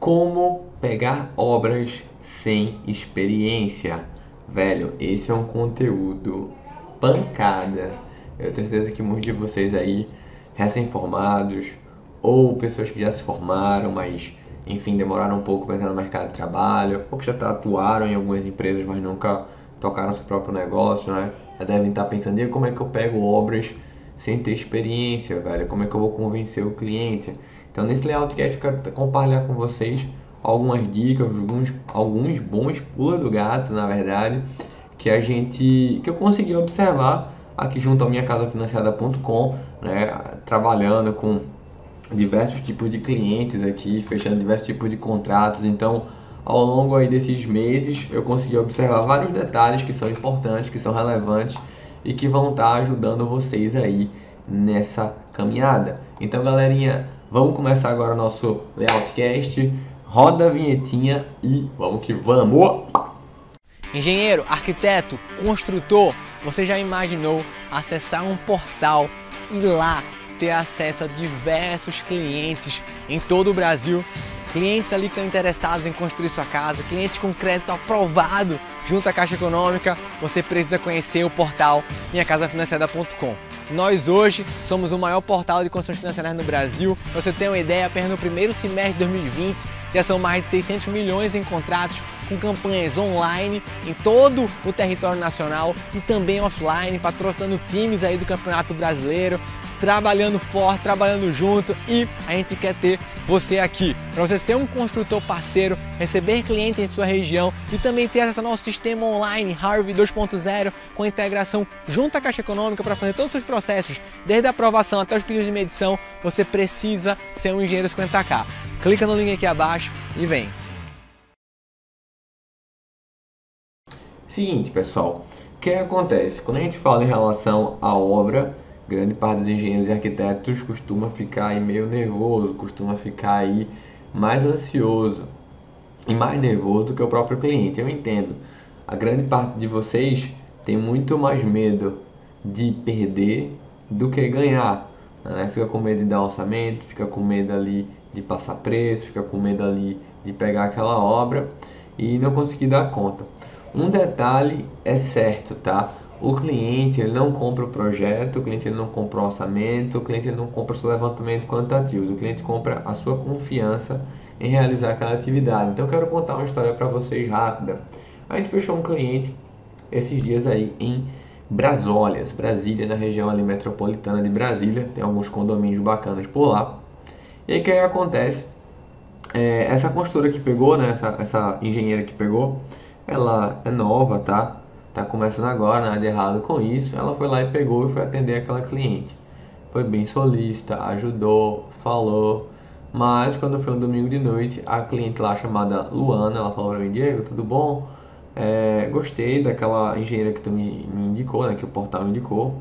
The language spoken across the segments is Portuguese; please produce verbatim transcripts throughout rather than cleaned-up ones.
Como pegar obras sem experiência? Velho, esse é um conteúdo pancada. Eu tenho certeza que muitos de vocês aí, recém-formados, ou pessoas que já se formaram, mas enfim, demoraram um pouco para entrar no mercado de trabalho, ou que já atuaram em algumas empresas, mas nunca tocaram seu próprio negócio, né? Já devem estar pensando, e como é que eu pego obras sem ter experiência, velho? Como é que eu vou convencer o cliente? Então, nesse Layoutcast eu quero compartilhar com vocês algumas dicas, alguns, alguns bons pulos do gato, na verdade, que a gente, que eu consegui observar aqui junto ao minha casa financiada ponto com, né, trabalhando com diversos tipos de clientes aqui, fechando diversos tipos de contratos. Então, ao longo aí desses meses, eu consegui observar vários detalhes que são importantes, que são relevantes e que vão estar ajudando vocês aí nessa caminhada. Então, galerinha, vamos começar agora o nosso Layoutcast. Roda a vinhetinha e vamos que vamos! Engenheiro, arquiteto, construtor, você já imaginou acessar um portal e lá ter acesso a diversos clientes em todo o Brasil? Clientes ali que estão interessados em construir sua casa, clientes com crédito aprovado junto à Caixa Econômica. Você precisa conhecer o portal minha casa financiada ponto com. Nós hoje somos o maior portal de construções financeiras no Brasil. Pra você ter uma ideia, apenas no primeiro semestre de dois mil e vinte já são mais de seiscentos milhões em contratos, com campanhas online em todo o território nacional e também offline, patrocinando times aí do Campeonato Brasileiro, trabalhando forte, trabalhando junto, e a gente quer ter você aqui, para você ser um construtor parceiro, receber clientes em sua região e também ter acesso ao nosso sistema online Harvey dois ponto zero, com integração junto à Caixa Econômica para fazer todos os seus processos, desde a aprovação até os pedidos de medição. Você precisa ser um engenheiro cinquenta K. Clica no link aqui abaixo e vem. Seguinte, pessoal, o que acontece? Quando a gente fala em relação à obra, grande parte dos engenheiros e arquitetos costuma ficar aí meio nervoso, costuma ficar aí mais ansioso e mais nervoso do que o próprio cliente. Eu entendo. A grande parte de vocês tem muito mais medo de perder do que ganhar, né? Fica com medo de dar orçamento, fica com medo ali de passar preço, fica com medo ali de pegar aquela obra e não conseguir dar conta. Um detalhe é certo, tá? O cliente ele não compra o projeto, o cliente ele não compra o orçamento, o cliente ele não compra o seu levantamento quantitativo, o cliente compra a sua confiança em realizar aquela atividade. Então eu quero contar uma história para vocês rápida. A gente fechou um cliente esses dias aí em Brasólias, Brasília, na região ali metropolitana de Brasília, tem alguns condomínios bacanas por lá. E aí o que acontece? É, essa construtora que pegou, né, essa, essa engenheira que pegou, ela é nova, tá? Tá começando agora, nada de errado com isso. Ela foi lá e pegou e foi atender aquela cliente. Foi bem solícita, ajudou, falou. Mas quando foi um domingo de noite, a cliente lá chamada Luana, ela falou pra mim: Diego, tudo bom? É, gostei daquela engenheira que tu me, me indicou, né? Que o portal me indicou.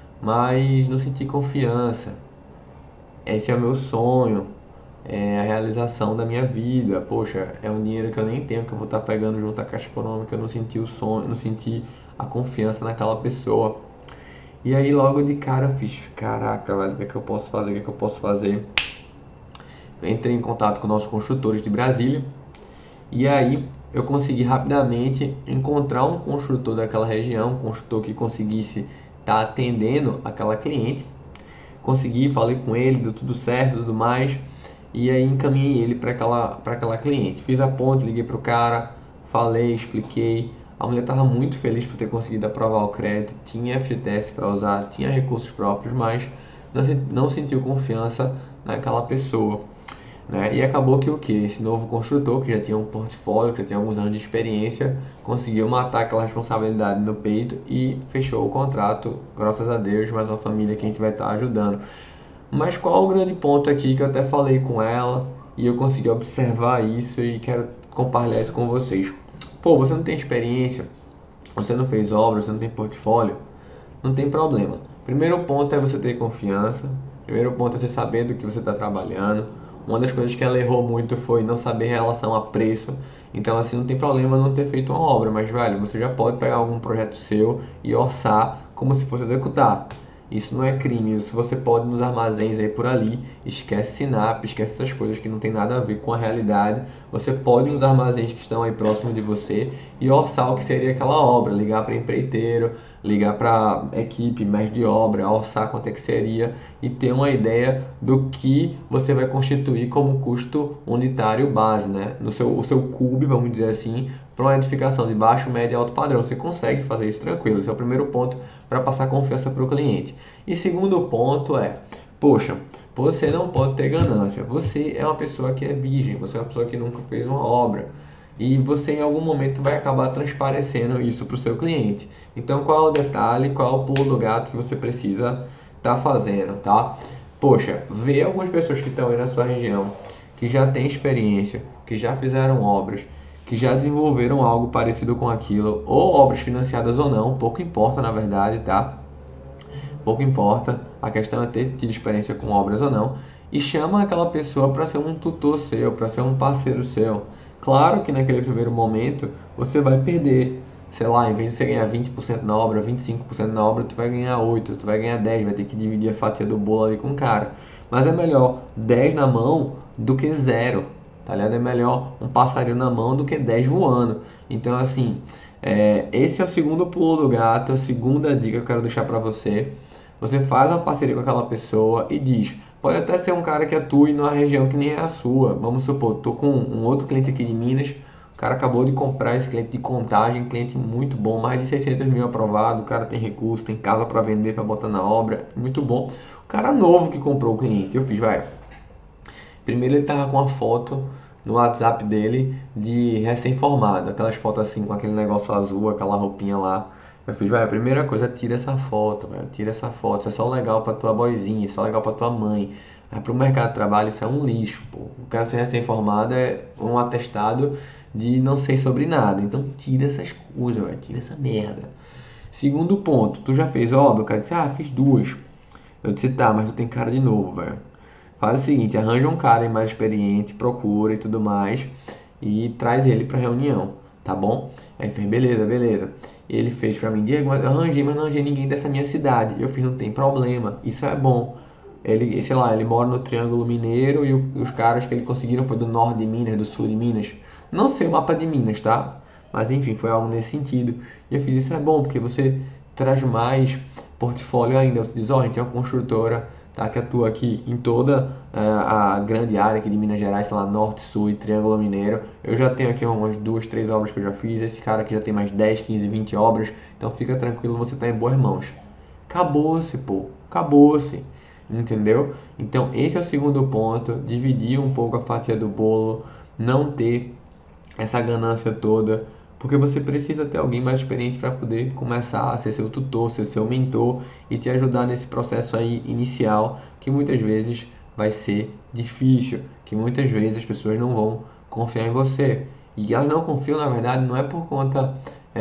Mas não senti confiança. Esse é o meu sonho. É a realização da minha vida. Poxa, é um dinheiro que eu nem tenho, que eu vou estar pegando junto à Caixa Econômica. Eu não senti o sonho, não senti a confiança naquela pessoa. E aí logo de cara eu fiz: caraca, velho, o que é que eu posso fazer? O que é que eu posso fazer? Eu entrei em contato com nossos construtores de Brasília. E aí eu consegui rapidamente encontrar um construtor daquela região, um construtor que conseguisse estar atendendo aquela cliente. Consegui, falei com ele, deu tudo certo, tudo mais. E aí encaminhei ele para aquela, para aquela cliente. Fiz a ponte, liguei para o cara, falei, expliquei. A mulher estava muito feliz por ter conseguido aprovar o crédito, tinha F G T S para usar, tinha recursos próprios, mas não, não sentiu confiança naquela pessoa, né? E acabou que o que? Esse novo construtor, que já tinha um portfólio, que já tinha alguns anos de experiência, conseguiu matar aquela responsabilidade no peito e fechou o contrato, graças a Deus, mais uma família que a gente vai estar ajudando. Mas qual o grande ponto aqui que eu até falei com ela e eu consegui observar isso e quero compartilhar isso com vocês. Pô, você não tem experiência, você não fez obra, você não tem portfólio, não tem problema. Primeiro ponto é você ter confiança, primeiro ponto é você saber do que você está trabalhando. Uma das coisas que ela errou muito foi não saber em relação a preço. Então assim, não tem problema não ter feito uma obra, mas velho, você já pode pegar algum projeto seu e orçar como se fosse executar. Isso não é crime, se você pode nos armazéns aí por ali, esquece Sinap, esquece essas coisas que não tem nada a ver com a realidade, você pode ir nos armazéns que estão aí próximo de você e orçar o que seria aquela obra, ligar para empreiteiro, ligar para equipe, mestre de obra, orçar quanto é que seria e ter uma ideia do que você vai constituir como custo unitário base, né? No seu, o seu cube, vamos dizer assim, para uma edificação de baixo, médio e alto padrão. Você consegue fazer isso tranquilo. Esse é o primeiro ponto para passar confiança para o cliente. E segundo ponto é, poxa, você não pode ter ganância. Você é uma pessoa que é virgem, você é uma pessoa que nunca fez uma obra. E você em algum momento vai acabar transparecendo isso para o seu cliente. Então qual é o detalhe, qual é o pulo do gato que você precisa estar fazendo, tá? Poxa, vê algumas pessoas que estão aí na sua região, que já têm experiência, que já fizeram obras, que já desenvolveram algo parecido com aquilo, ou obras financiadas ou não, pouco importa na verdade, tá? Pouco importa, a questão é ter tido experiência com obras ou não, e chama aquela pessoa para ser um tutor seu, para ser um parceiro seu. Claro que naquele primeiro momento você vai perder, sei lá, em vez de você ganhar vinte por cento na obra, vinte e cinco por cento na obra, tu vai ganhar oito por cento, tu vai ganhar dez por cento, vai ter que dividir a fatia do bolo ali com o cara. Mas é melhor dez na mão do que zero, tá ligado? É melhor um passarinho na mão do que dez voando. Então assim, é, esse é o segundo pulo do gato, a segunda dica que eu quero deixar para você. Você faz uma parceria com aquela pessoa e diz, pode até ser um cara que atue numa região que nem é a sua. Vamos supor, estou com um outro cliente aqui de Minas, o cara acabou de comprar esse cliente de Contagem, cliente muito bom, mais de seiscentos mil aprovado, o cara tem recurso, tem casa para vender, para botar na obra, muito bom. O cara novo que comprou o cliente, eu fiz, vai. Primeiro ele tava com a foto no WhatsApp dele de recém-formado, aquelas fotos assim com aquele negócio azul, aquela roupinha lá. Eu fiz, vai, a primeira coisa, tira essa foto, velho, tira essa foto, isso é só legal pra tua boizinha, isso é só legal pra tua mãe. Mas pro mercado de trabalho isso é um lixo, pô. O cara ser recém-formado é um atestado de não sei sobre nada, então tira essas coisas, velho, tira essa merda. Segundo ponto, tu já fez obra? O cara disse, ah, fiz duas. Eu disse, tá, mas tu tem cara de novo, velho. Faz o seguinte, arranja um cara mais experiente, procura e tudo mais, e traz ele pra reunião, tá bom? Aí fez, beleza, beleza. Ele fez pra mim, Diego, eu arranjei, mas não arranjei ninguém dessa minha cidade. Eu fiz, não tem problema, isso é bom. Ele, sei lá, ele mora no Triângulo Mineiro e o, os caras que ele conseguiram foi do norte de Minas, do sul de Minas. Não sei o mapa de Minas, tá? Mas enfim, foi algo nesse sentido. E eu fiz, isso é bom, porque você traz mais portfólio ainda. Você diz, ó, oh, a gente tem uma construtora, tá, que atua aqui em toda uh, a grande área aqui de Minas Gerais, sei lá, Norte, Sul e Triângulo Mineiro. Eu já tenho aqui umas duas, três obras que eu já fiz. Esse cara aqui já tem mais dez, quinze, vinte obras. Então fica tranquilo, você tá em boas mãos. Acabou-se, pô. Acabou-se. Entendeu? Então esse é o segundo ponto. Dividir um pouco a fatia do bolo. Não ter essa ganância toda. Porque você precisa ter alguém mais experiente para poder começar a ser seu tutor, ser seu mentor e te ajudar nesse processo aí inicial, que muitas vezes vai ser difícil, que muitas vezes as pessoas não vão confiar em você. E elas não confiam, na verdade, não é por conta,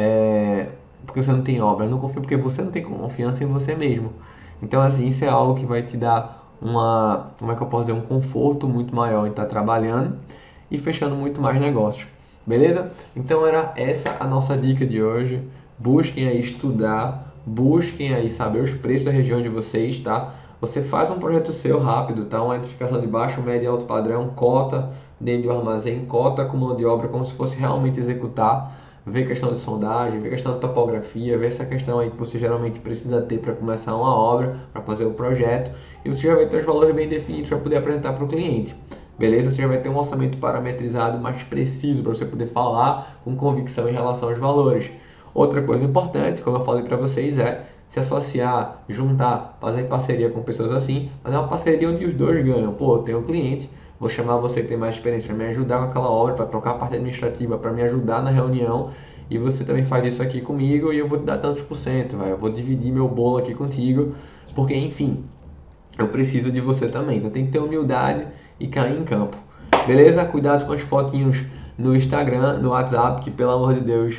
é, porque você não tem obra, elas não confiam porque você não tem confiança em você mesmo. Então, assim, isso é algo que vai te dar uma, como é que eu posso dizer, um conforto muito maior em estar trabalhando e fechando muito mais negócios. Beleza? Então era essa a nossa dica de hoje. Busquem aí estudar, busquem aí saber os preços da região de vocês, tá? Você faz um projeto seu rápido, tá? Uma edificação de baixo, médio e alto padrão, cota dentro do armazém, cota com mão de obra, como se fosse realmente executar. Ver questão de sondagem, ver questão de topografia, ver essa questão aí que você geralmente precisa ter para começar uma obra, para fazer o projeto. E você já vai ter os valores bem definidos para poder apresentar para o cliente. Beleza? Você já vai ter um orçamento parametrizado mais preciso para você poder falar com convicção em relação aos valores. Outra coisa importante, como eu falei para vocês, é se associar, juntar, fazer parceria com pessoas assim, mas é uma parceria onde os dois ganham. Pô, eu tenho um cliente, vou chamar você que tem mais experiência para me ajudar com aquela obra, para tocar a parte administrativa, para me ajudar na reunião, e você também faz isso aqui comigo e eu vou te dar tantos por cento, vai. Eu vou dividir meu bolo aqui contigo, porque enfim, eu preciso de você também. Então tem que ter humildade e cair em campo. Beleza? Cuidado com as fotinhos no Instagram, no WhatsApp, que pelo amor de Deus,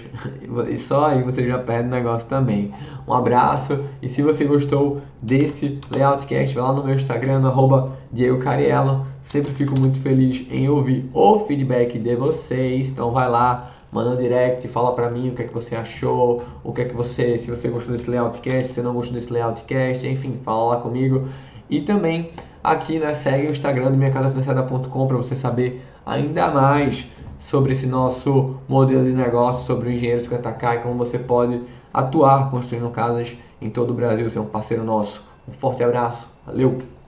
só aí você já perde o negócio também. Um abraço, e se você gostou desse Layoutcast, vai lá no meu Instagram, no arroba Diego Cariello. Sempre fico muito feliz em ouvir o feedback de vocês, então vai lá, manda um direct, fala pra mim o que é que você achou, o que é que você, se você gostou desse Layoutcast, se você não gostou desse Layoutcast, enfim, fala lá comigo. E também aqui, né, segue o Instagram do minha casa financiada ponto com para você saber ainda mais sobre esse nosso modelo de negócio, sobre o Engenheiro cinquenta K e como você pode atuar construindo casas em todo o Brasil. Você é um parceiro nosso. Um forte abraço. Valeu!